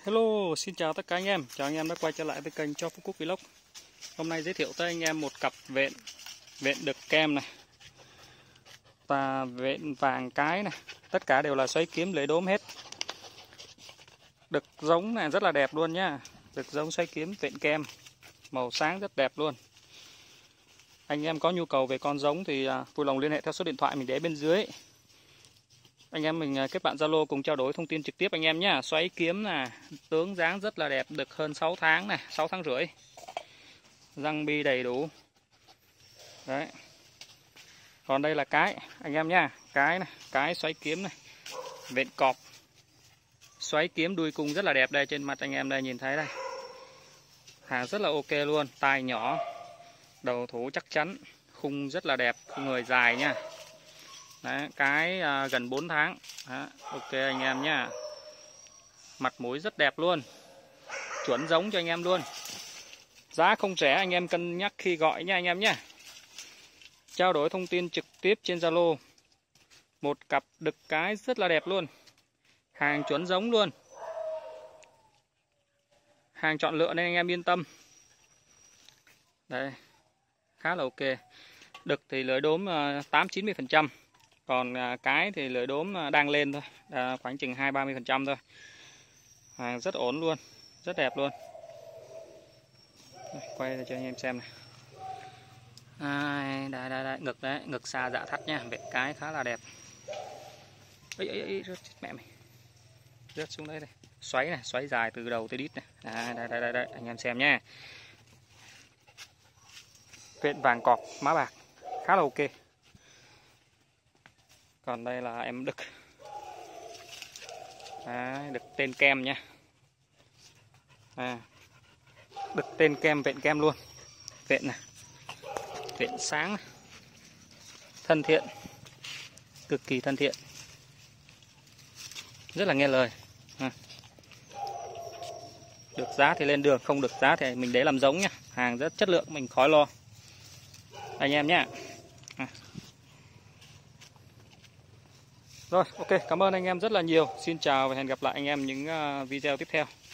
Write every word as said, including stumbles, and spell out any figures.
Hello, xin chào tất cả anh em. Chào anh em đã quay trở lại với kênh Cho Phú Quốc Vlog. Hôm nay giới thiệu tới anh em một cặp vện vện đực kem này và vện vàng cái này. Tất cả đều là xoáy kiếm lưỡi đốm hết. Đực giống này rất là đẹp luôn nhá. Đực giống xoáy kiếm vện kem, màu sáng rất đẹp luôn. Anh em có nhu cầu về con giống thì vui lòng liên hệ theo số điện thoại mình để bên dưới. Anh em mình kết bạn Zalo cùng trao đổi thông tin trực tiếp anh em nhé. Xoáy kiếm nè, tướng dáng rất là đẹp, đực hơn sáu tháng này, sáu tháng rưỡi. Răng bi đầy đủ. Đấy. Còn đây là cái anh em nhá, cái này, cái xoáy kiếm này. Vện cọp. Xoáy kiếm đuôi cung rất là đẹp đây, trên mặt anh em đây nhìn thấy đây. Hàng rất là ok luôn, tai nhỏ, đầu thủ chắc chắn, khung rất là đẹp, khung người dài nha. Đấy, cái à, gần bốn tháng. Đó, ok anh em nhá. Mặt mũi rất đẹp luôn. Chuẩn giống cho anh em luôn. Giá không rẻ, anh em cân nhắc khi gọi nha anh em nhé. Trao đổi thông tin trực tiếp trên Zalo. Một cặp đực cái rất là đẹp luôn. Hàng chuẩn giống luôn. Hàng chọn lựa nên anh em yên tâm. Đây, khá là ok. Đực thì lưỡi đốm tám chín mươi phần trăm. Còn cái thì lưỡi đốm đang lên thôi, à, khoảng chừng hai ba mươi phần trăm thôi. Hàng rất ổn luôn, rất đẹp luôn. Đây, quay cho anh em xem này. À, đây, đây, đây, ngực đấy, ngực xa dạ thắt nha, vẹn cái khá là đẹp. Ấy, ấy, ấy, rớt mẹ mày, rớt xuống đây đây. Xoáy này, xoáy dài từ đầu tới đít này. À, đây, đây, đây, đây, anh em xem nha. Vẹn vàng cọp, má bạc, khá là ok. Còn đây là em đực. Đấy, đực tên kem nha. À, đực tên kem, vện kem luôn. Vện này, vện sáng này. Thân thiện, cực kỳ thân thiện, rất là nghe lời. À, được giá thì lên đường, không được giá thì mình để làm giống nha. Hàng rất chất lượng, mình khỏi lo anh em nhé. À. Rồi, ok, cảm ơn anh em rất là nhiều. Xin chào và hẹn gặp lại anh em những video tiếp theo.